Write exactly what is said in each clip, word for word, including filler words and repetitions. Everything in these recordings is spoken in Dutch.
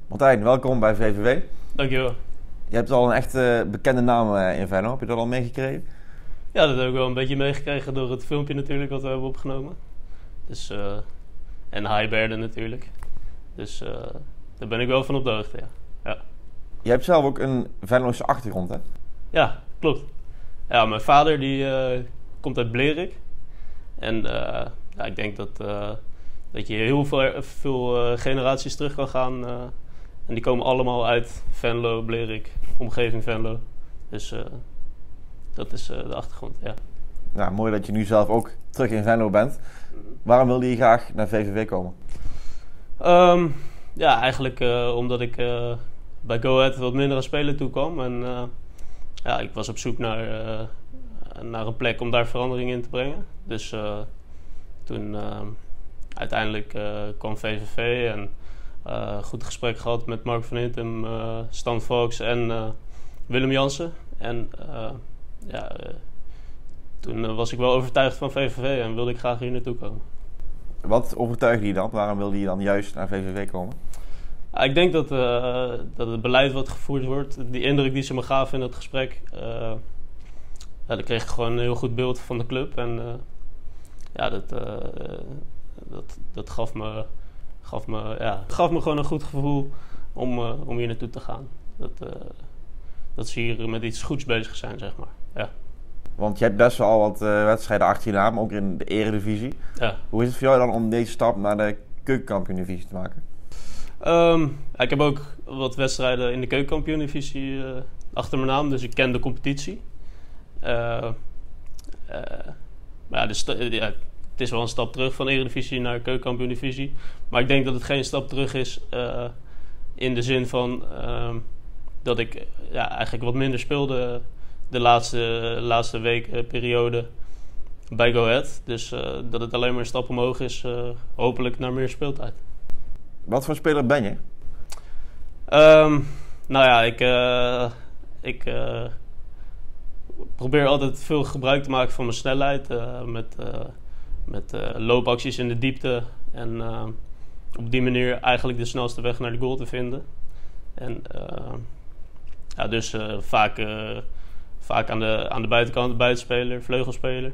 Martijn, welkom bij V V W. Dankjewel. Je hebt al een echt uh, bekende naam uh, in Venlo. Heb je dat al meegekregen? Ja, dat heb ik wel een beetje meegekregen door het filmpje natuurlijk wat we hebben opgenomen. Dus, uh, en Heiberda natuurlijk. Dus uh, daar ben ik wel van op de hoogte, ja. ja. Je hebt zelf ook een Venlose achtergrond, hè? Ja, klopt. Ja, mijn vader die uh, komt uit Blerik. En uh, ja, ik denk dat, uh, dat je heel veel, veel uh, generaties terug kan gaan. Uh, en die komen allemaal uit Venlo, Blerik, omgeving Venlo. Dus uh, dat is uh, de achtergrond, ja. Nou, mooi dat je nu zelf ook terug in Venlo bent. Waarom wilde je graag naar V V W komen? Um, ja, eigenlijk uh, omdat ik uh, bij Go Ahead wat minder aan spelen toe kwam. En uh, ja, ik was op zoek naar, uh, naar een plek om daar verandering in te brengen. Dus uh, toen uh, uiteindelijk uh, kwam V V V en uh, goed gesprek gehad met Mark van Hintem, uh, Stan Volks en uh, Willem Jansen. En uh, ja, uh, toen uh, was ik wel overtuigd van V V V en wilde ik graag hier naartoe komen. Wat overtuigde je dan? Waarom wilde je dan juist naar V V W komen? Ja, ik denk dat, uh, dat het beleid wat gevoerd wordt, die indruk die ze me gaven in het gesprek, uh, ja, daar kreeg ik gewoon een heel goed beeld van de club. En uh, ja, dat, uh, dat, dat gaf, me, gaf, me, ja, gaf me gewoon een goed gevoel om, uh, om hier naartoe te gaan. Dat, uh, dat ze hier met iets goeds bezig zijn, zeg maar. Ja. Want je hebt best wel al wat uh, wedstrijden achter je naam, ook in de eredivisie. Ja. Hoe is het voor jou dan om deze stap naar de keukenkampioen-divisie te maken? Um, ja, ik heb ook wat wedstrijden in de keukenkampioen-divisie uh, achter mijn naam, dus ik ken de competitie. Uh, uh, maar ja, de sta- ja, het is wel een stap terug van eredivisie naar keukenkampioen-divisie. Maar ik denk dat het geen stap terug is uh, in de zin van uh, dat ik ja, eigenlijk wat minder speelde de laatste, laatste week, uh, periode bij Go Ahead. Dus uh, dat het alleen maar een stap omhoog is, uh, hopelijk naar meer speeltijd. Wat voor speler ben je? Um, nou ja, ik, uh, ik uh, probeer altijd veel gebruik te maken van mijn snelheid. Uh, met uh, met uh, loopacties in de diepte. En uh, op die manier eigenlijk de snelste weg naar de goal te vinden. En uh, ja, dus uh, vaak, uh, vaak aan, de, aan de buitenkant, buitenspeler, vleugelspeler.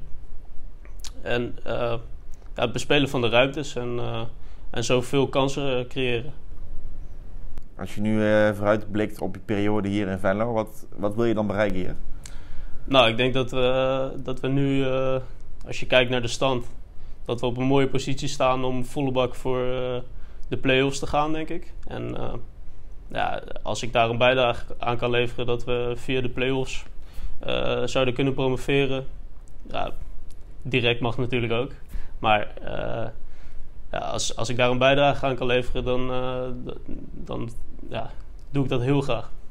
En uh, ja, het bespelen van de ruimtes en... Uh, En zoveel kansen uh, creëren. Als je nu uh, vooruitblikt op je periode hier in Venlo, wat, wat wil je dan bereiken hier? Nou, ik denk dat we, dat we nu, uh, als je kijkt naar de stand, dat we op een mooie positie staan om volle bak voor uh, de play-offs te gaan, denk ik. En uh, ja, als ik daar een bijdrage aan kan leveren dat we via de play-offs uh, zouden kunnen promoveren, ja, direct mag natuurlijk ook. Maar... Uh, Ja, als, als ik daar een bijdrage aan kan leveren, dan, uh, dan ja, doe ik dat heel graag.